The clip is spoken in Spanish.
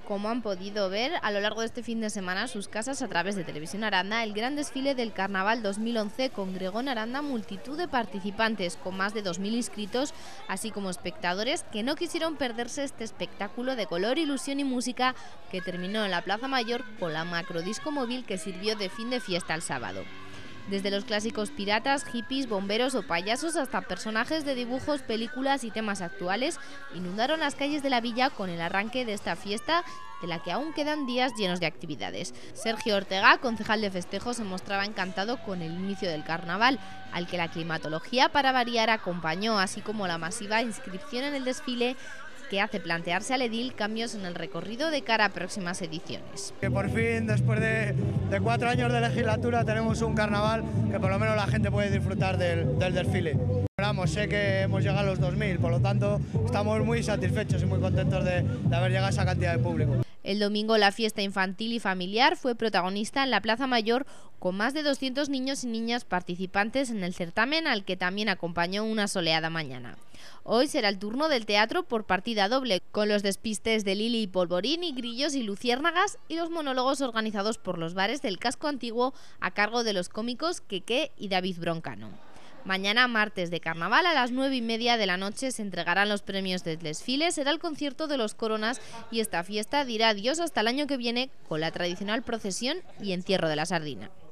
Como han podido ver a lo largo de este fin de semana a sus casas a través de Televisión Aranda, el gran desfile del Carnaval 2011 congregó en Aranda multitud de participantes con más de 2000 inscritos, así como espectadores que no quisieron perderse este espectáculo de color, ilusión y música que terminó en la Plaza Mayor con la macrodisco móvil que sirvió de fin de fiesta el sábado. Desde los clásicos piratas, hippies, bomberos o payasos hasta personajes de dibujos, películas y temas actuales inundaron las calles de la villa con el arranque de esta fiesta, de la que aún quedan días llenos de actividades. Sergio Ortega, concejal de festejos, se mostraba encantado con el inicio del carnaval, al que la climatología para variar acompañó, así como la masiva inscripción en el desfile que hace plantearse al edil cambios en el recorrido de cara a próximas ediciones. Que por fin, después de 4 años de legislatura, tenemos un carnaval que por lo menos la gente puede disfrutar del desfile. Sé que hemos llegado a los 2000, por lo tanto estamos muy satisfechos y muy contentos de haber llegado a esa cantidad de público. El domingo la fiesta infantil y familiar fue protagonista en la Plaza Mayor con más de 200 niños y niñas participantes en el certamen, al que también acompañó una soleada mañana. Hoy será el turno del teatro por partida doble, con los despistes de Lili y Polvorín, grillos y luciérnagas, y los monólogos organizados por los bares del casco antiguo a cargo de los cómicos Keke y David Broncano. Mañana, martes de carnaval, a las 9:30 de la noche se entregarán los premios del desfile, será el concierto de los Coronas y esta fiesta dirá adiós hasta el año que viene con la tradicional procesión y entierro de la sardina.